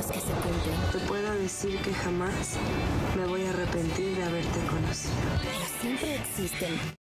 sueños que se cumplen. Te puedo decir que jamás me voy a arrepentir de haberte conocido. Pero siempre existen